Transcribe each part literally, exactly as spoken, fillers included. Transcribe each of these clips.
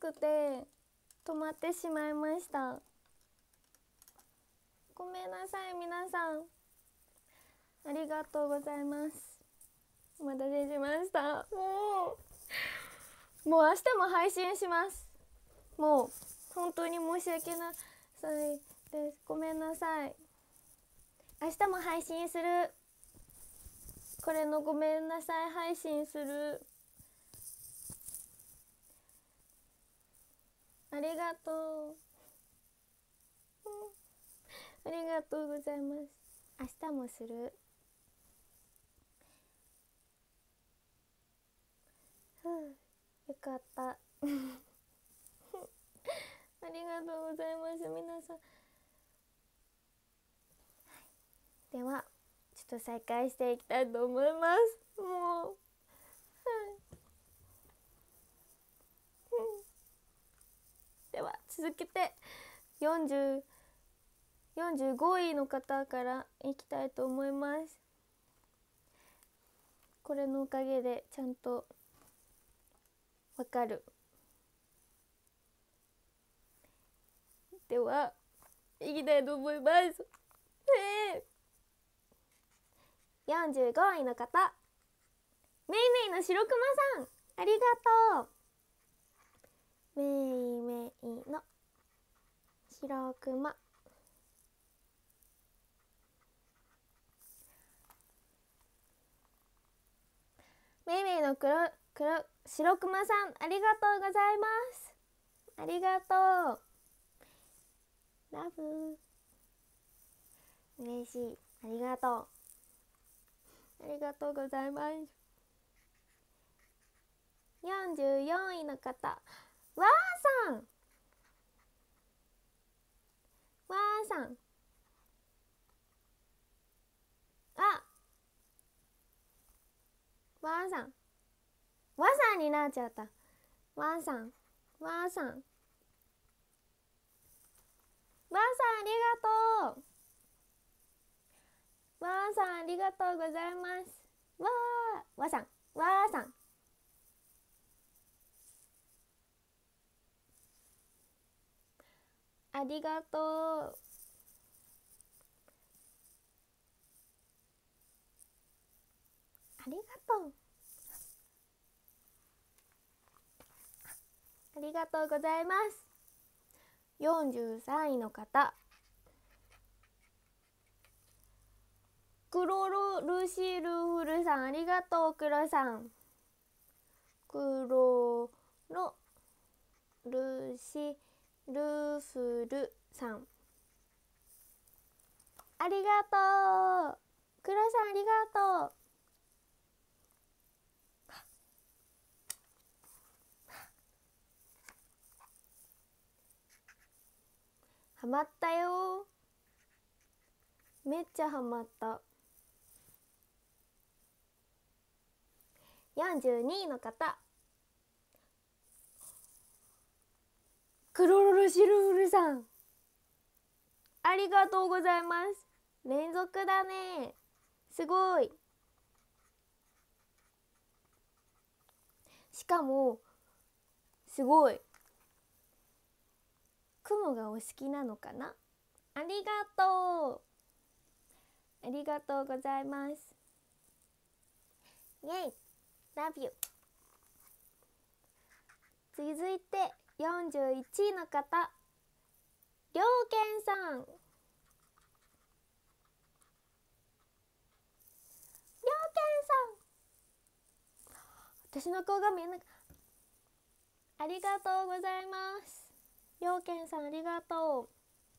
くて止まってしまいました。ごめんなさい皆さん、ありがとうございます。お待たせしました。もうもう明日も配信します。もう本当に申し訳なさいです。ごめんなさい。明日も配信する。これのごめんなさい配信する。ありがとう、うん、ありがとうございます。明日もする。ふう、よかったありがとうございます皆さん。ではちょっと再開していきたいと思います。もう、はい、うん、では続けてよんじゅう、よんじゅうごいの方からいきたいと思います。これのおかげでちゃんとわかる。ではいきたいと思います。えー、よんじゅうごいの方、めいめいのしろくまさん、ありがとう。めいめいのしろくま、めいめいの黒黒しろくまさん、ありがとうございます。ありがとう。ラブ、嬉しい。ありがとう。ありがとうございます。よんじゅうよんいの方、わーさん、わーさん、あ、わーさん、わさんになっちゃった。わーさん、わーさん、わーさん、ありがとう。わーさん、ありがとうございます。わー、わさん、わーさん、ありがとう。ありがとう。ありがとうございます。よんじゅうさんいの方、クロロルシルフルさん、ありがとう。クロさん、クロロルシルフルさん、ありがとう。クロさん、ありがとう。ハマったよ。めっちゃハマった。よんじゅうにいの方、クロロルシルフルさん、ありがとうございます。連続だね。すごい。しかもすごい。雲がお好きなのかな。ありがとう。ありがとうございます。イェイ、ラビュー。続いてよんじゅういちいの方、りょうけんさん。りょうけんさん、私の顔が見えない。ありがとうございます。りょうけんさん、ありがとう。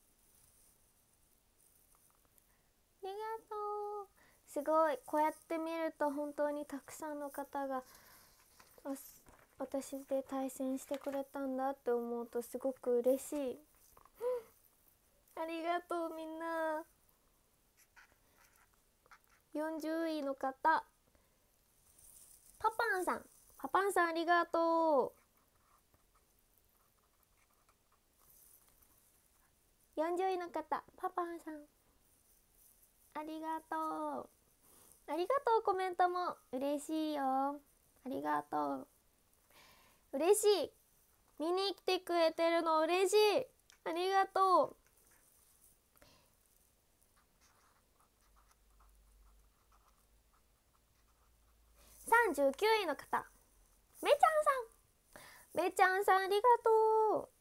ありがとう。すごい、こうやって見ると本当にたくさんの方が私で対戦してくれたんだって思うとすごく嬉しいありがとうみんな。よんじゅういの方、パパンさん、パパンさん、ありがとう。よんじゅういの方、パパンさん、ありがとう。ありがとう。コメントも嬉しいよ。ありがとう。嬉しい。 見に来てくれてるの嬉しい。ありがとう。さんじゅうきゅういの方、めちゃんさん。めちゃんさん、ありがとう。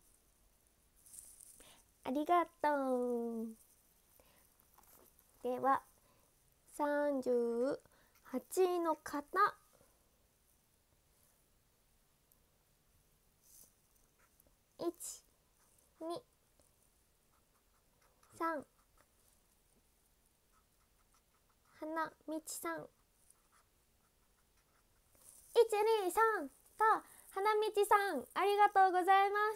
ありがとう。ではさんじゅうはちいの方、いち、に、さん、花道さん、いち、に、さんと花道さん、ありがとうございます。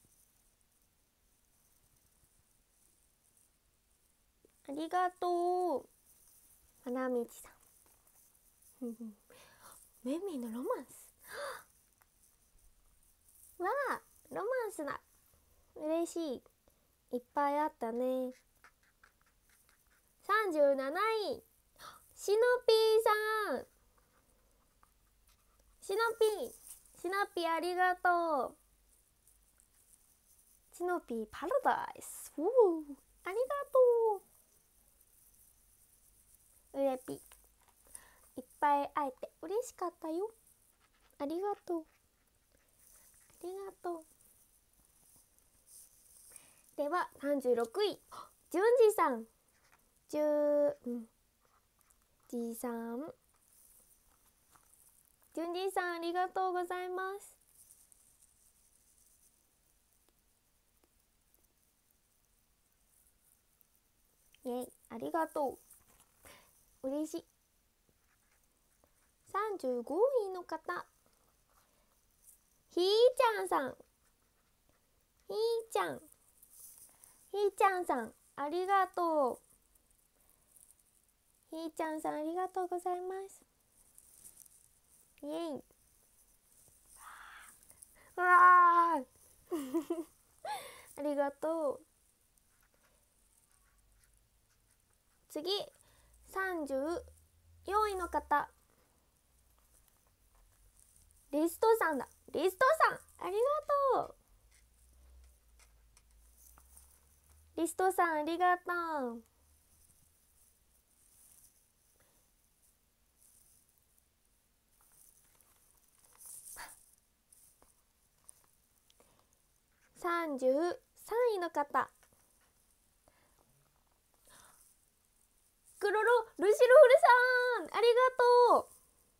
ありがとう花道さん。メミのロマンスわあ、ロマンスだ。嬉しい。いっぱいあったね。さんじゅうなないシノピーさん。シノピーシノピー、ありがとう。シノピーパラダイス。おー、ありがとう。うれぴ、いっぱい会えて嬉しかったよ。ありがとう。ありがとう。ではさんじゅうろくい、じゅんじさん。じゅう、うん、じさん。じゅんじさん、ありがとうございます。イェイ、ありがとう。嬉しい。さんじゅうごいの方、ひーちゃんさん。ひーちゃん。ひーちゃんさん、ありがとう。ひーちゃんさん、ありがとうございます。イェイ。わあありがとう。次、さんじゅうよんいの方、リストさんだ。リストさん、ありがとう。リストさん、ありがとう。さんじゅうさんいの方、クロロルシルフルさん、ありがとう。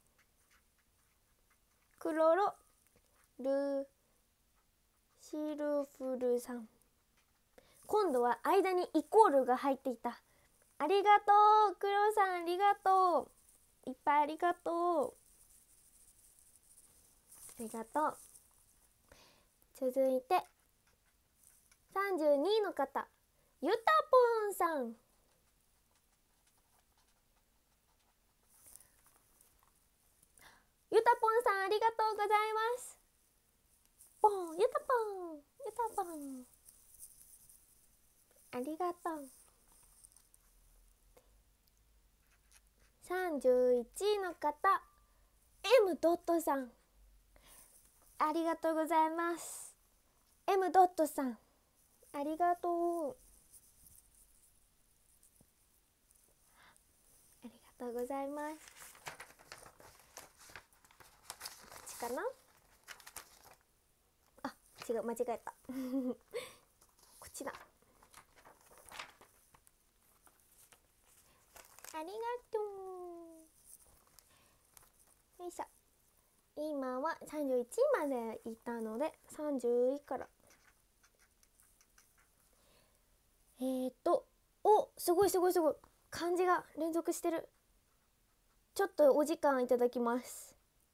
クロロルシルフルさん、今度は間にイコールが入っていた。ありがとう。クロさん、ありがとう。いっぱいありがとう。ありがとう。続いてさんじゅうにいの方、ゆたぽんさん。ゆたぽんさん、ありがとうございます。ぽん、ゆたぽん、ゆたぽん、ありがとう。さんじゅういちいの方、 M ドットさん、ありがとうございます。 M ドットさん、ありがとう。ありがとうございます。こっちかなあ、違う、間違えたこっちだ。ありがとう。よいしょ。今はさんじゅういちいまでいったのでさんじゅういからえーとお、すごいすごいすごい、漢字が連続してる。ちょっとお時間いただきます。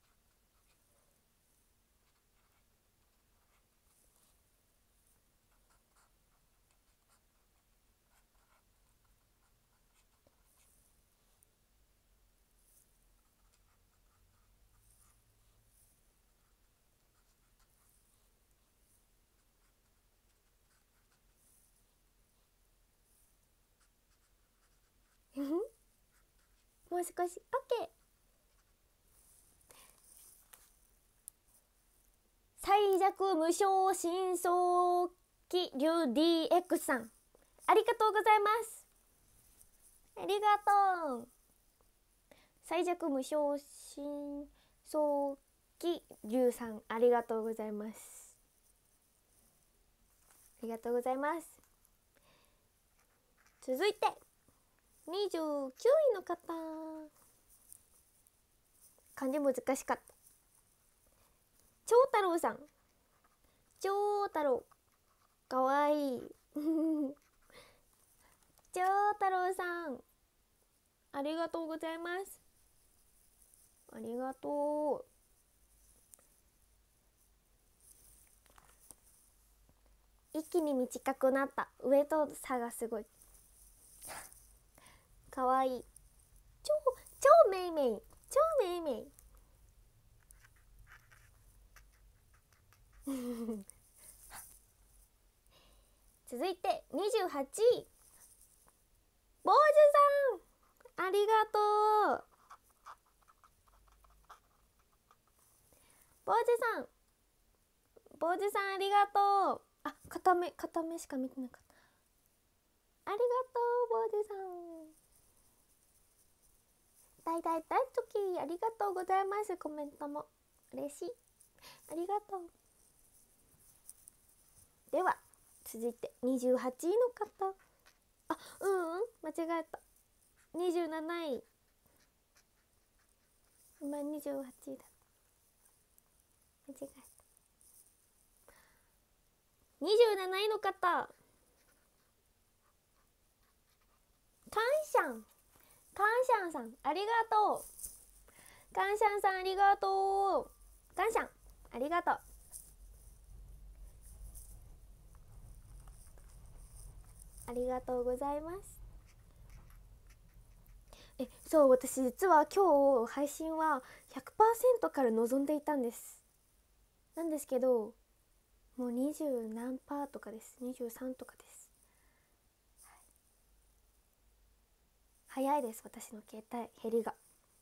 もう少し OK。 最弱弱無償深層気流 ディーエックス さん、ありがとうございます。ありがとう。最弱無償深層気流さん、ありがとうございます。ありがとうございます。続いてにじゅうきゅういの方、漢字難しかった。長太郎さん、長太郎かわいい長太郎さん、ありがとうございます。ありがとう。一気に短くなった。上と差がすごいかわいい。超超めいめい、超めいめい続いてにじゅうはちい、坊主さん、ありがとう。坊主さん、坊主さん、ありがとう。あ、片目片目しか見てなかった。ありがとう、坊主さん。大大大好き、ありがとうございます。コメントも嬉しい、ありがとう。では続いてにじゅうはちいの方、あ、うんうん間違えた。にじゅうなない、今にじゅうはちいだ、間違えた。にじゅうなないの方、カンシャン、カンシャンさん、ありがとう。カンシャンさん、ありがとう。カンシャン、ありがとう。ありがとうございます。え、そう、私実は今日配信は ひゃくパーセント から望んでいたんです。なんですけど、もうにじゅう何パーとかです。にじゅうさんとかです。早いです、私の携帯減りが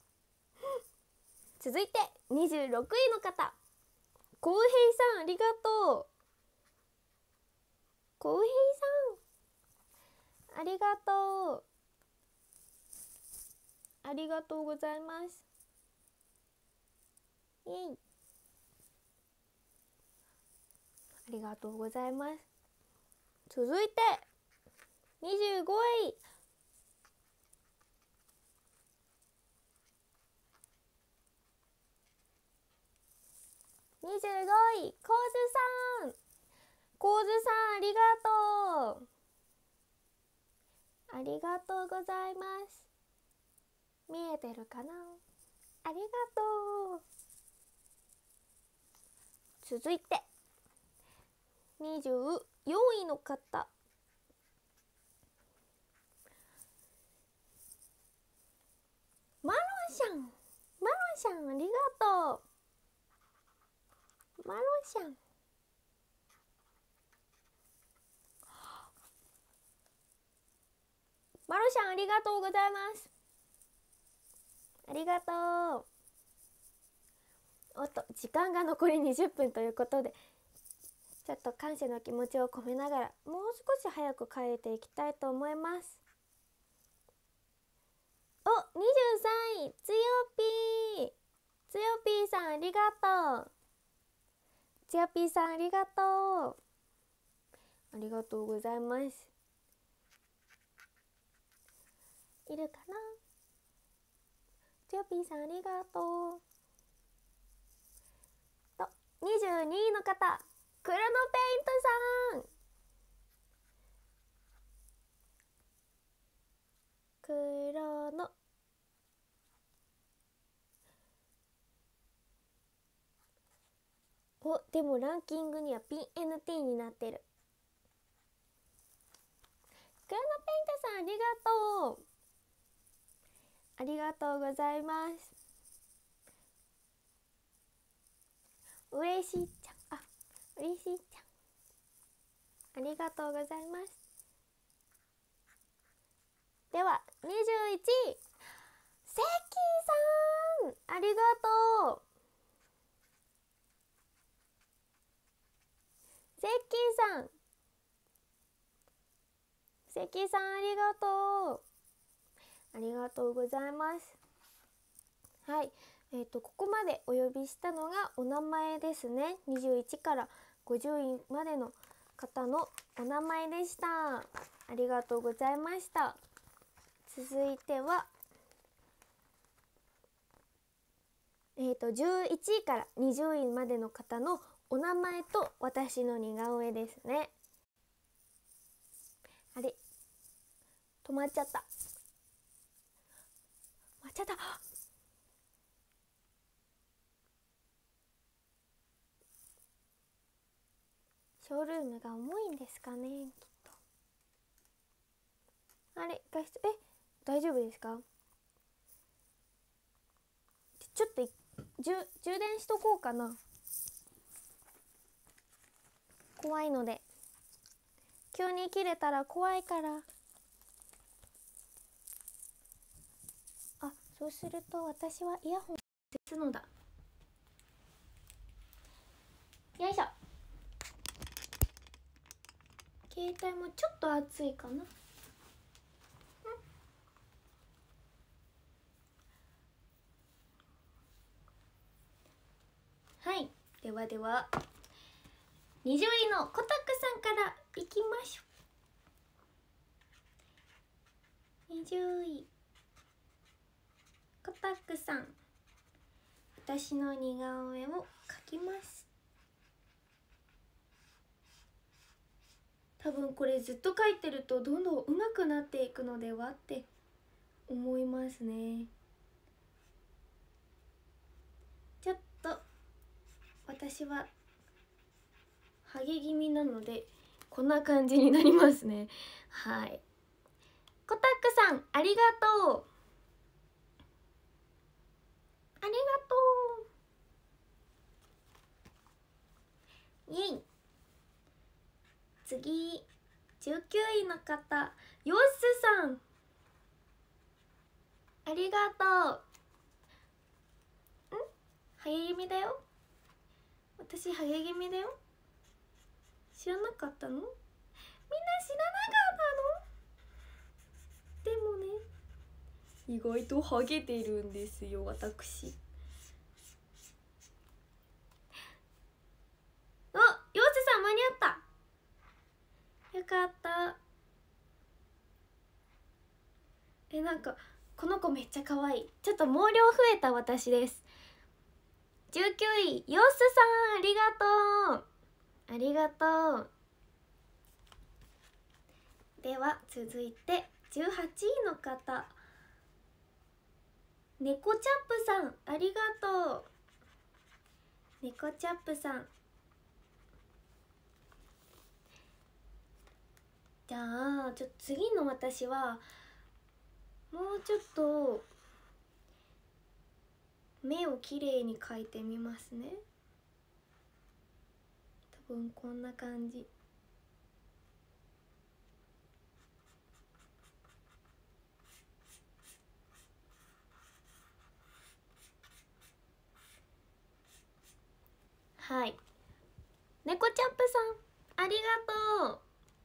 続いてにじゅうろくいの方、こうへいさん、ありがとう。こうへいさん、ありがとう。ありがとうございます。イエイ、ありがとうございます。続いてにじゅうごい、にじゅうごい、コウズさん、コウズさん、ありがとう。ありがとうございます。見えてるかな、ありがとう。続いてにじゅうよんいの方、マロンシャン、マロンシャン、ありがとう。マロンシャン、マロシャン、ありがとうございます。ありがとう。おっと、時間が残りにじゅっぷんということで、ちょっと感謝の気持ちを込めながらもう少し早く帰れていきたいと思います。お、にじゅうさんい、つよぴー、つよぴーさん、ありがとう。つよぴーさん、ありがとう。ありがとうございます。いるかな、つよぴーさん、ありがとう。とにじゅうにいの方、クロノペイントさん、クロノ、お、でもランキングには ピーエヌティー になってる。クロノペイントさん、ありがとう。ありがとうございます。嬉しいちゃん、あ、嬉しいちゃん、ありがとうございます。ではにじゅういちい、セッキーさん、ありがとう。 さん、関さんありがとう。ありがとうございます。はい、えっとここまでお呼びしたのがお名前ですね。にじゅういちからごじゅういまでの方のお名前でした。ありがとうございました。続いてはえっとじゅういちいからにじゅういまでの方のお名前と私の似顔絵ですね。あれ、止まっちゃった。止まっちゃった。ショールームが重いんですかね、きっと。あれ、画質、え、大丈夫ですか？ちょっと充充電しとこうかな。怖いので。急に切れたら怖いから。あ、そうすると私はイヤホンするのだ。よいしょ。携帯もちょっと熱いかな。はい、ではではにじゅういのコタクさんからいきましょう。にじゅういコタクさん、私の似顔絵を描きます。多分これずっと描いてるとどんどん上手くなっていくのではって思いますね。ちょっと私はハゲ気味なのでこんな感じになりますね。はい、コタクさんありがとう。ありがとう。イエイ。次じゅうきゅういの方、ヨッスさんありがとう。ん、ハゲ気味だよ。私ハゲ気味だよ。知らなかったの？みんな知らなかったの？でもね、意外とハゲてるんですよ、私。あ、ヨウスさん間に合った。よかった。え、なんかこの子めっちゃ可愛い。ちょっと毛量増えた私です。じゅうきゅうい、ヨウスさんありがとう。ありがとう。では続いてじゅうはちいの方、猫チャップさんありがとう。猫チャップさん、じゃあちょっと次の私はもうちょっと目をきれいに描いてみますね。多分こんな感じ。はい、猫チャップさんありがとう。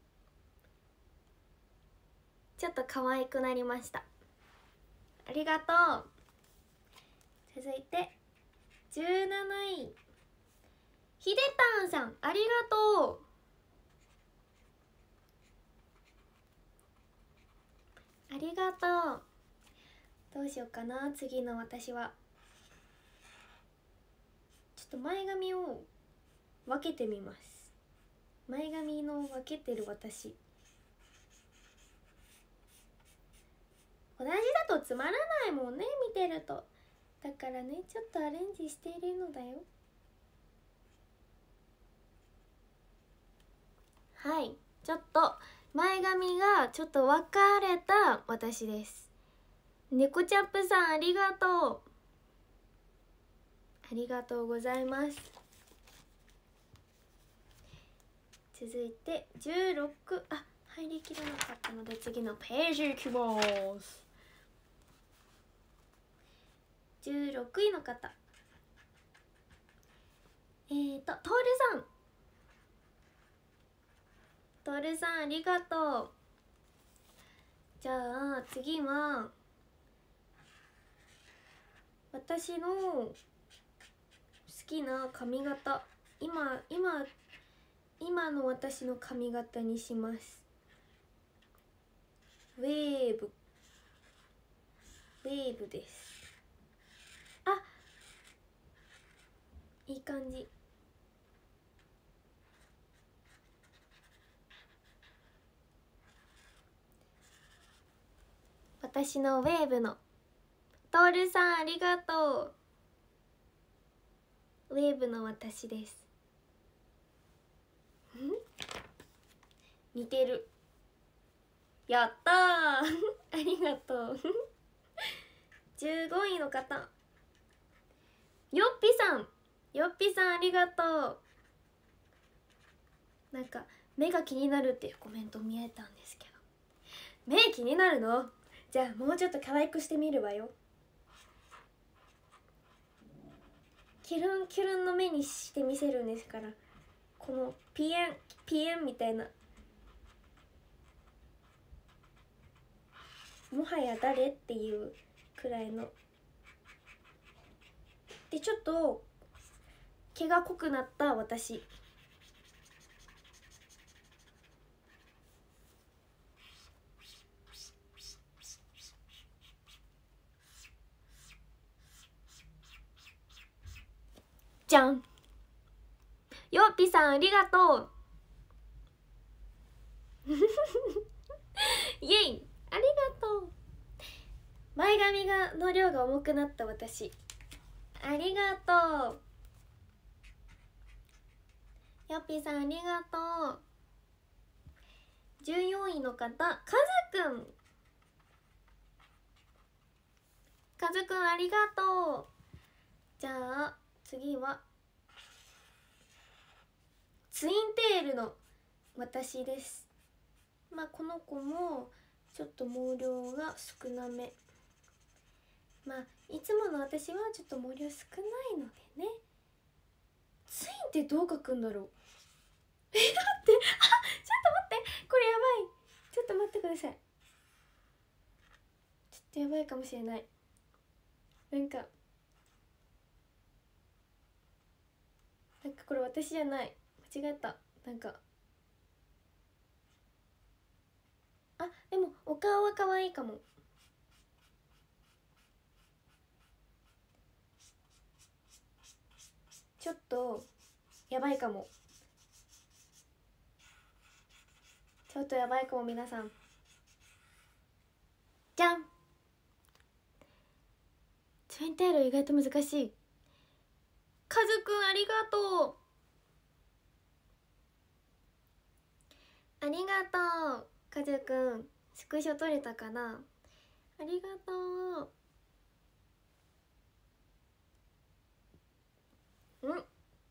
ちょっと可愛くなりました。ありがとう。続いてじゅうなない、ひでたんさんありがとう。ありがとう。どうしようかな、次の私は。ちょっと前髪を分けてみます。前髪の分けてる私、同じだとつまらないもんね、見てると。だからね、ちょっとアレンジしているのだよ。はい、ちょっと前髪がちょっと分かれた私です。猫チャップさんありがとう。ありがとうございます。続いてじゅうろく、あ、入りきらなかったので次のページいきます。じゅうろくいの方、えーとトールさんトールさんありがとう。じゃあ次は私の好きな髪型、今今今の私の髪型にします。ウェーブウェーブです。あ、いい感じ。私のウェーブのトールさんありがとう。ウェーブの私です。似てる。やったーありがとうじゅうごいの方、よっぴさん、よっぴさんありがとう。なんか目が気になるっていうコメント見えたんですけど、目気になるの？じゃあもうちょっと可愛くしてみるわよ。キュルンキュルンの目にしてみせるんですから、このピエンピエンみたいな、もはや誰っていうくらいので、ちょっと毛が濃くなった私。じゃん。よっぴさんありがとうイエイ、ありがとう。前髪がの量が重くなった私、ありがとう。よっぴさんありがとう。じゅうよんいの方、かずくん、かずくんありがとう。じゃあ次はツインテールの私です。まあこの子もちょっと毛量が少なめ。まあいつもの私はちょっと毛量少ないのでね。ツインってどう書くんだろうえ、だって、あ、ちょっと待って、これやばい。ちょっと待ってください。ちょっとやばいかもしれない。なんかなんかこれ私じゃない、間違えた。なんかあ、でもお顔は可愛いかも。ちょっとやばいかも。ちょっとやばいかも皆さん。じゃん。ツインテール意外と難しい。カズくんありがとう。ありがとうカズくん。スクショ撮れたかな。ありがとう。うん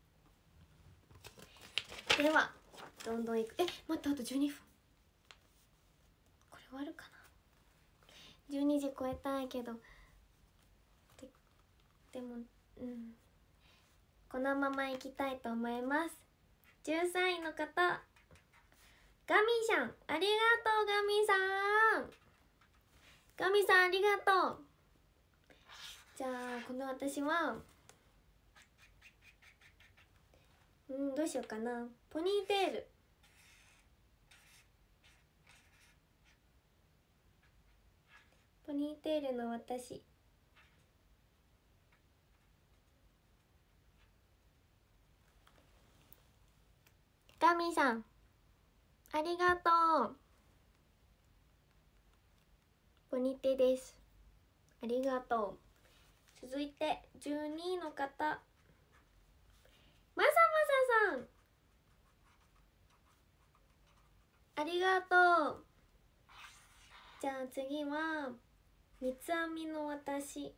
ではどんどんいく。え、待って、あとじゅうにふん。これ終わるかな。じゅうにじ超えたいけど、で, でもうんこのままいきたいと思います。じゅうさんいの方、ガミさんありがとう。ガミさんガミさんありがとう。じゃあこの私はうんどうしようかな。ポニーテール、ポニーテールの私。ガミさんありがとう。ポニテです。ありがとう。続いてじゅうにいの方、まさまささんありがとう。じゃあ次は三つ編みの私。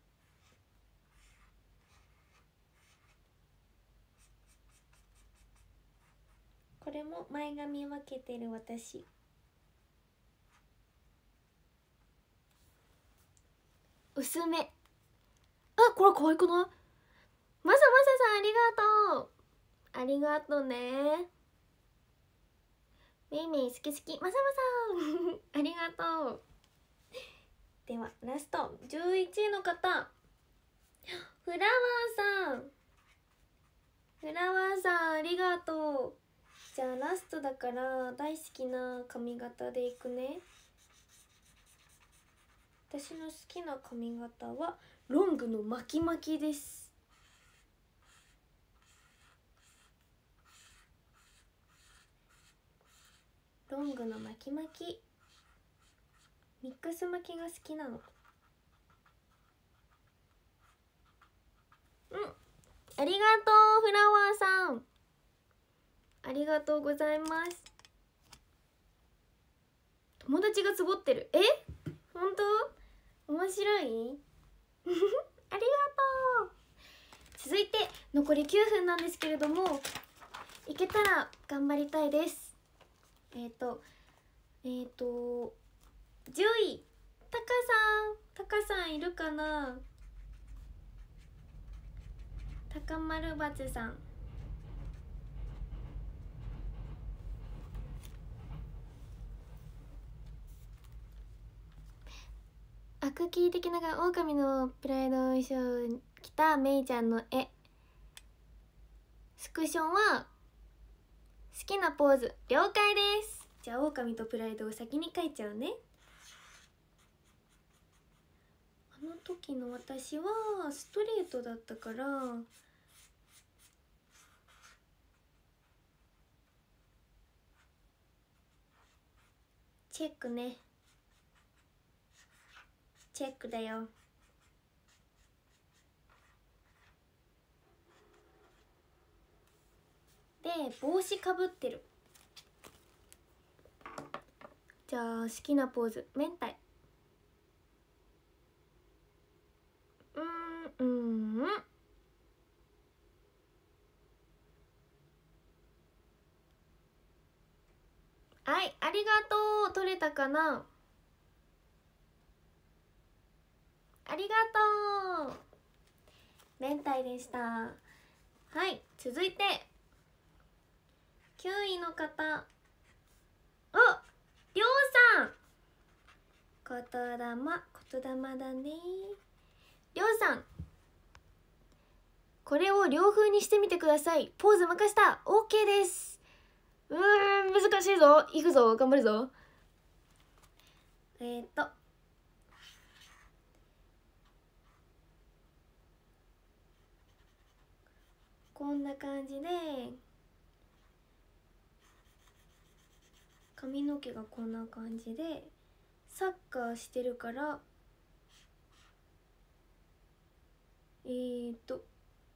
これも前髪分けてる私。薄め。あ、これ可愛くない？まさまささんありがとう。ありがとうね。 めいめい好き好きまさまさんありがとう。ではラストじゅういちいの方、フラワーさん、フラワーさんありがとう。じゃあラストだから大好きな髪型でいくね。私の好きな髪型はロングの巻き巻きです。ロングの巻き巻き、ミックス巻きが好きなの。うん、ありがとうフラワーさん、ありがとうございます。友達がつぼってる。え、本当面白いありがとう。続いて残りきゅうふんなんですけれども、いけたら頑張りたいです。えっ、ー、とえっ、ー、とじゅうい、タカさん、タカさんいるかな。タカマルバツさん、アクキー的なが狼のプライド衣装を着たメイちゃんの絵、スクションは好きなポーズ了解です。じゃあ狼とプライドを先に描いちゃうね。あの時の私はストレートだったからチェックね、チェックだよ。で帽子かぶってる。じゃあ好きなポーズ明太。うんうんうん、はい、ありがとう。取れたかな。ありがとう。明太でした。はい、続いてきゅういの方、あ、りょうさん、言霊言霊だね。りょうさん、これを両風にしてみてください。ポーズ任した。 オーケー です。うーん、難しいぞ。いくぞ、頑張るぞ。えーっとこんな感じで髪の毛がこんな感じでサッカーしてるから、えーっと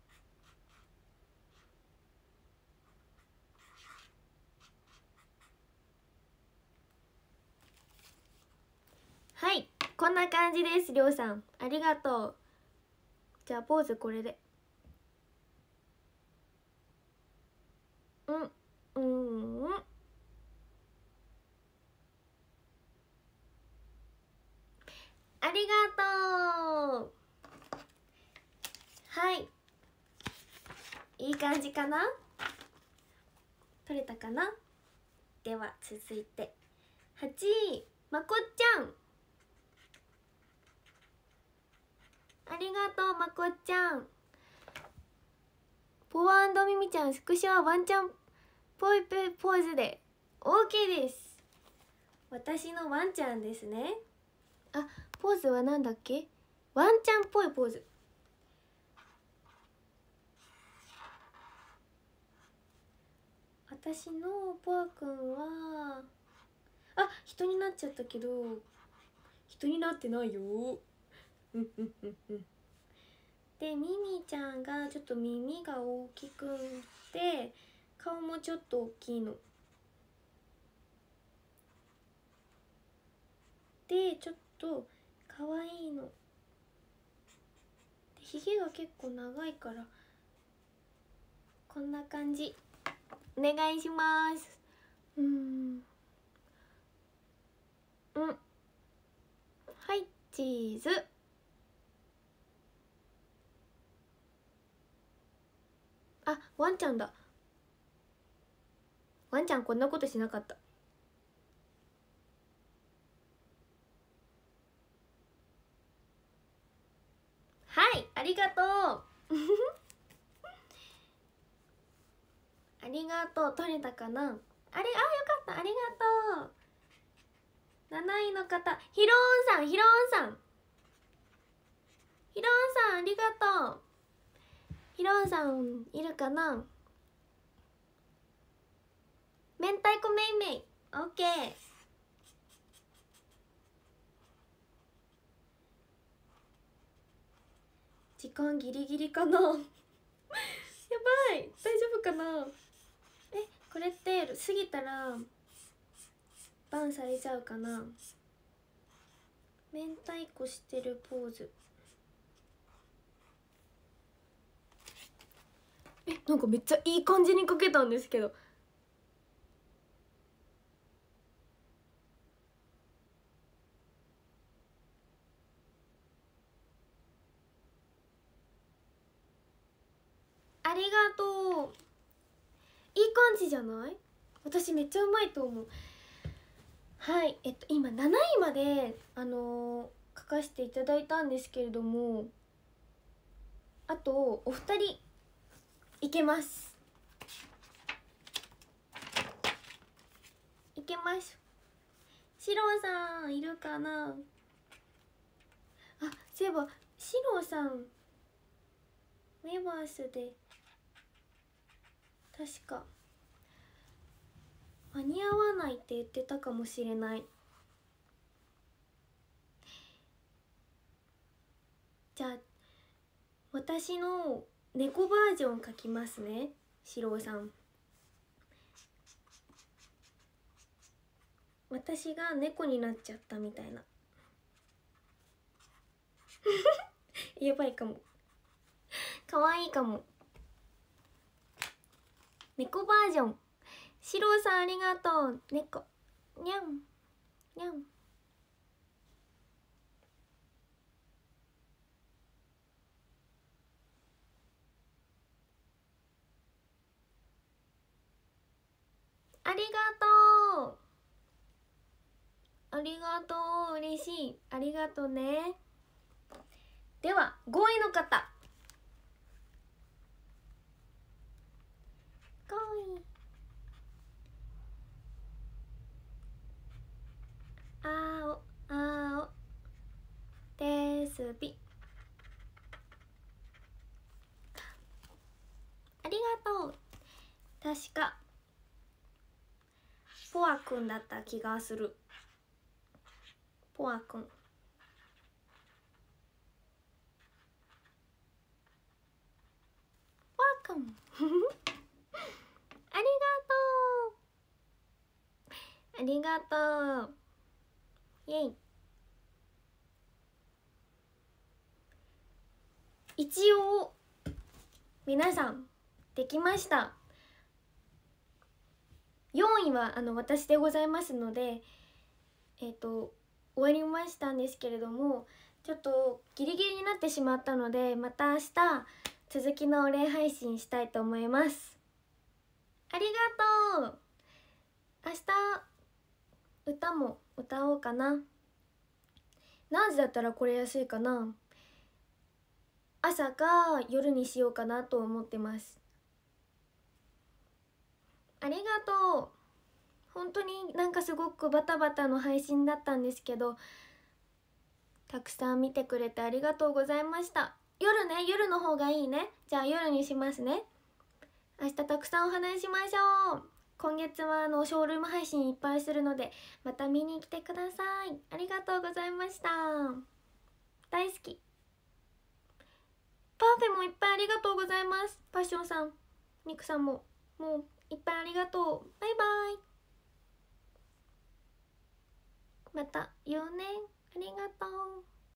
はい、こんな感じです。りょうさんありがとう。じゃあポーズこれで。うんうんうん、ありがとう。はい、いい感じかな。取れたかな。では続いてはちい、まこっちゃん、ありがとうまこっちゃん。ポワ&ミミちゃん、スクショはワンちゃんぽいポーズで オーケー です。私のワンちゃんですね。あ、ポーズはなんだっけ。ワンちゃんっぽいポーズ。私のポアくんはあ、人になっちゃったけど人になってないよで、ミミちゃんがちょっと耳が大きくて顔もちょっと大きいので、ちょっと可愛いので、ひげが結構長いからこんな感じ。お願いします。うん、うん、はい、チーズ。あ、ワンちゃんだ。ワンちゃんこんなことしなかった。 りがとうありがとう。取れたかな。あれ、あ、よかった。ありがとう。なないの方、ひろーんさん、ひろーんさん、ひろーんさん、ありがとう。ひろーんさんいるかな。明太子めいめい、オッケー。時間ギリギリかなやばい、大丈夫かな。え、これって過ぎたらバンされちゃうかな。明太子してるポーズ。え、なんかめっちゃいい感じにかけたんですけど。ありがとう。いい感じじゃない？私めっちゃうまいと思う。はい、えっと今なないまであのー、書かせていただいたんですけれども、あとお二人いけます。いけます。シローさんいるかな。あ、そういえばシローさんウェバースで確か間に合わないって言ってたかもしれない。じゃあ私の猫バージョン書きますね、シローさん。私が猫になっちゃったみたいなやばいかも、かわいいかも。猫バージョン。シローさんありがとう。猫にゃんにゃん。ありがとう、ありがとう、嬉しい、ありがとうね。ではごいの方、ごい。あおあおですび。ありがとう。確かポアくんだった気がする。ポアくん、ポアくんありがとう、ありがとう、イエイ。一応皆さんできました。よんいはあの私でございますので、えっと終わりましたんですけれども、ちょっとギリギリになってしまったので、また明日続きのお礼配信したいと思います。ありがとう。明日歌も歌おうかな。何時だったらこれ安いかな。朝か夜にしようかなと思ってます。ありがとう。本当になんかすごくバタバタの配信だったんですけど、たくさん見てくれてありがとうございました。夜ね、夜の方がいいね。じゃあ夜にしますね。明日たくさんお話ししましょう。今月はあのショールーム配信いっぱいするので、また見に来てください。ありがとうございました。大好き。パーフェもいっぱいありがとうございます。パッションさん、ミクさんももういっぱいありがとう。バイバイ。また言うね。ありがとう。